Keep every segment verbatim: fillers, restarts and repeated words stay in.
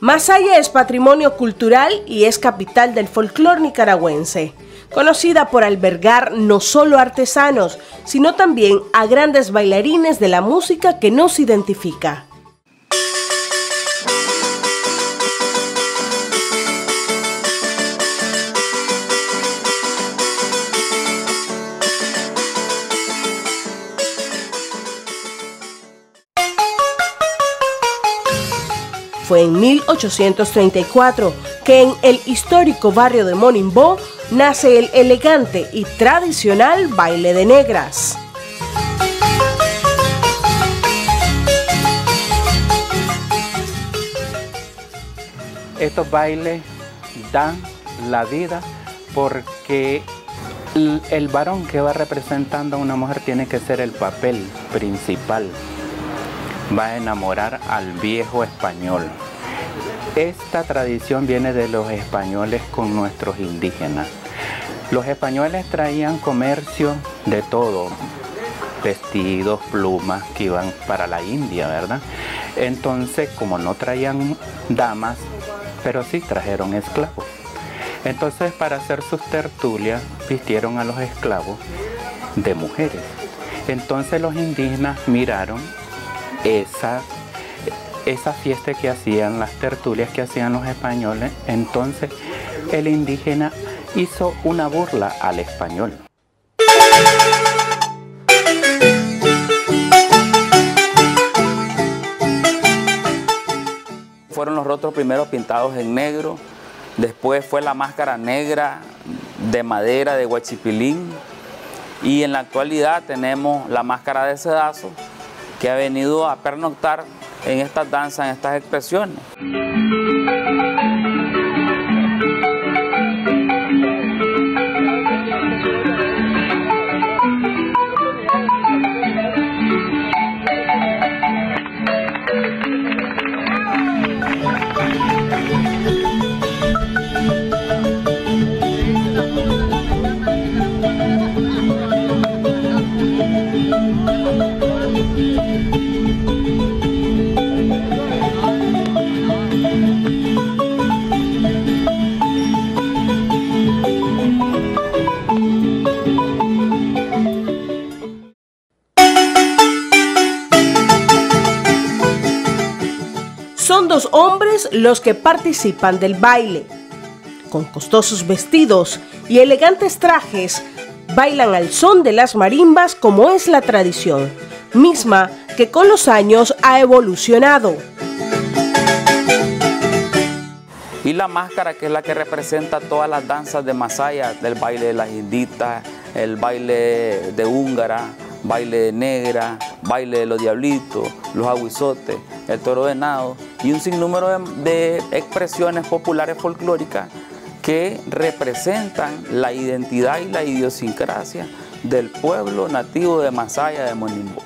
Masaya es patrimonio cultural y es capital del folclore nicaragüense, conocida por albergar no solo artesanos, sino también a grandes bailarines de la música que nos identifica. Fue en mil ochocientos treinta y cuatro que en el histórico barrio de Monimbó nace el elegante y tradicional baile de negras. Estos bailes dan la vida porque el, el varón que va representando a una mujer tiene que ser el papel principal. Va a enamorar al viejo español. Esta tradición viene de los españoles con nuestros indígenas. Los españoles traían comercio de todo, vestidos, plumas que iban para la India, ¿verdad? Entonces, como no traían damas, pero sí trajeron esclavos. Entonces, para hacer sus tertulias, vistieron a los esclavos de mujeres. Entonces, los indígenas miraron esa, esa fiesta que hacían, las tertulias que hacían los españoles. Entonces el indígena hizo una burla al español. Fueron los rostros primero pintados en negro, después fue la máscara negra de madera de huachipilín y en la actualidad tenemos la máscara de sedazo, que ha venido a pernoctar en estas danzas, en estas expresiones. Son dos hombres los que participan del baile. Con costosos vestidos y elegantes trajes, bailan al son de las marimbas como es la tradición, misma que con los años ha evolucionado. Y la máscara, que es la que representa todas las danzas de Masaya, del baile de las inditas, el baile de húngara, baile de negra, baile de los diablitos, los aguizotes, el toro venado y un sinnúmero de, de expresiones populares folclóricas que representan la identidad y la idiosincrasia del pueblo nativo de Masaya de Monimbó.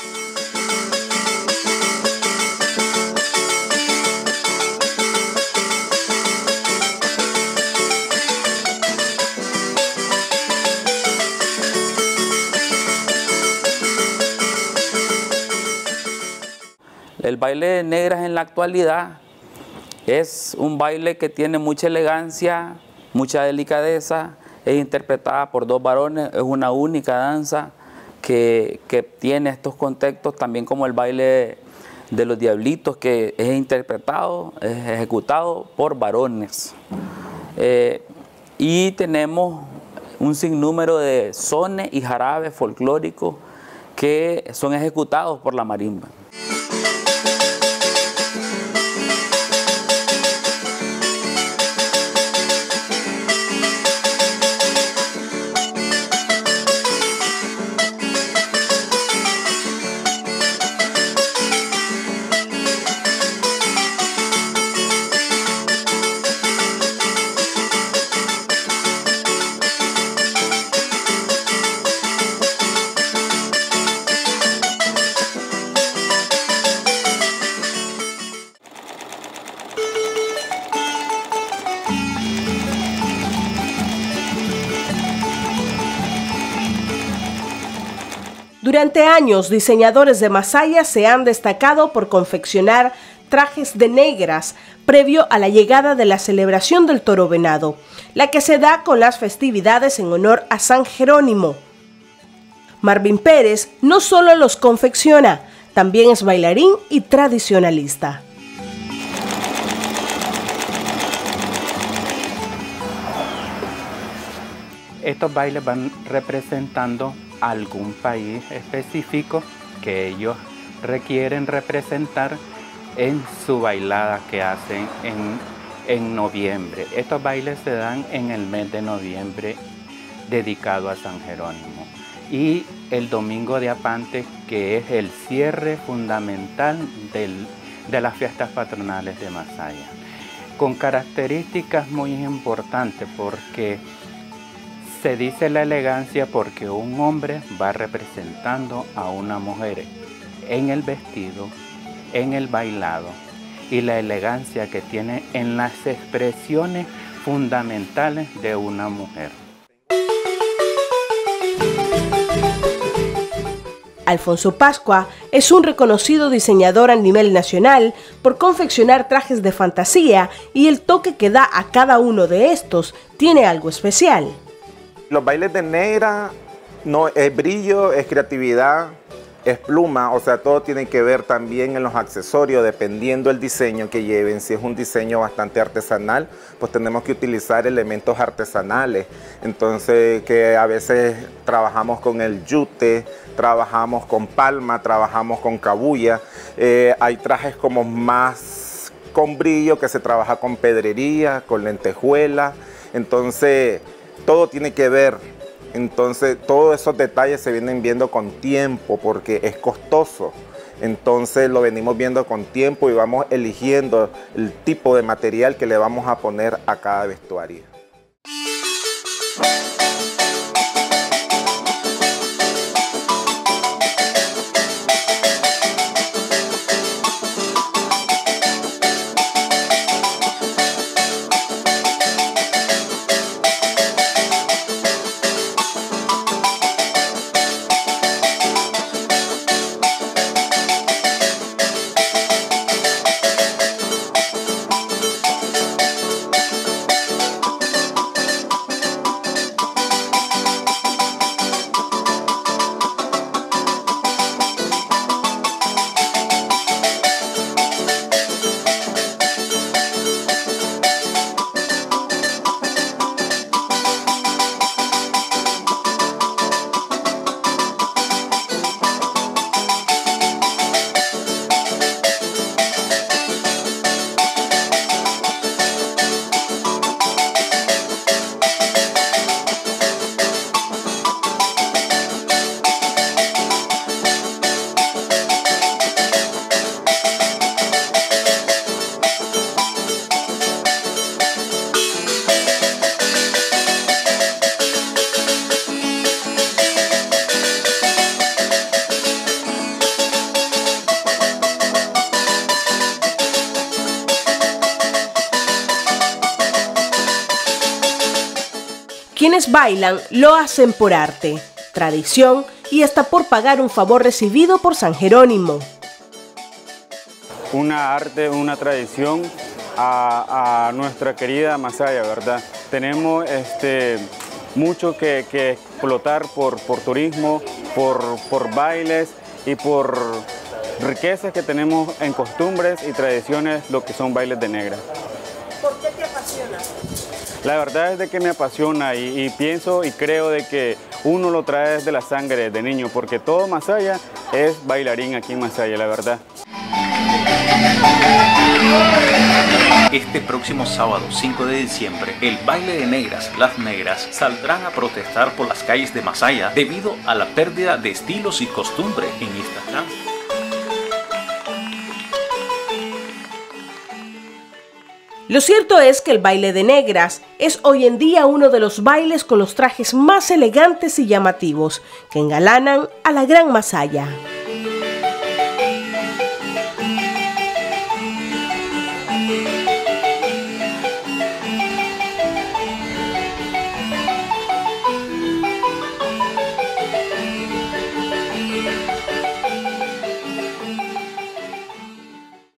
El baile de negras en la actualidad es un baile que tiene mucha elegancia, mucha delicadeza, es interpretada por dos varones, es una única danza que, que tiene estos contextos, también como el baile de los diablitos, que es interpretado, es ejecutado por varones. Eh, y tenemos un sinnúmero de sones y jarabes folclóricos que son ejecutados por la marimba. Durante años, diseñadores de Masaya se han destacado por confeccionar trajes de negras previo a la llegada de la celebración del Toro Venado, la que se da con las festividades en honor a San Jerónimo. Marvin Pérez no solo los confecciona, también es bailarín y tradicionalista. Estos bailes van representando algún país específico que ellos requieren representar en su bailada que hacen en, en noviembre. Estos bailes se dan en el mes de noviembre dedicado a San Jerónimo. Y el Domingo de Apante, que es el cierre fundamental del, de las fiestas patronales de Masaya. Con características muy importantes porque se dice la elegancia porque un hombre va representando a una mujer en el vestido, en el bailado y la elegancia que tiene en las expresiones fundamentales de una mujer. Alfonso Pascua es un reconocido diseñador a nivel nacional por confeccionar trajes de fantasía y el toque que da a cada uno de estos tiene algo especial. Los bailes de negra no, es brillo, es creatividad, es pluma, o sea, todo tiene que ver también en los accesorios, dependiendo del diseño que lleven. Si es un diseño bastante artesanal, pues tenemos que utilizar elementos artesanales. Entonces, que a veces trabajamos con el yute, trabajamos con palma, trabajamos con cabuya. Eh, hay trajes como más con brillo, que se trabaja con pedrería, con lentejuela. Entonces, todo tiene que ver. Entonces, todos esos detalles se vienen viendo con tiempo porque es costoso. Entonces, lo venimos viendo con tiempo y vamos eligiendo el tipo de material que le vamos a poner a cada vestuario. Quienes bailan lo hacen por arte, tradición y hasta por pagar un favor recibido por San Jerónimo. Una arte, una tradición a, a nuestra querida Masaya, ¿verdad? Tenemos este, mucho que, que explotar por, por turismo, por, por bailes y por riquezas que tenemos en costumbres y tradiciones, lo que son bailes de negra. ¿Por qué te apasiona? La verdad es de que me apasiona y, y pienso y creo de que uno lo trae desde la sangre desde niño, porque todo Masaya es bailarín aquí en Masaya, la verdad. Este próximo sábado cinco de diciembre, el baile de negras, las negras, saldrán a protestar por las calles de Masaya debido a la pérdida de estilos y costumbres en esta danza. Lo cierto es que el baile de negras es hoy en día uno de los bailes con los trajes más elegantes y llamativos que engalanan a la Gran Masaya.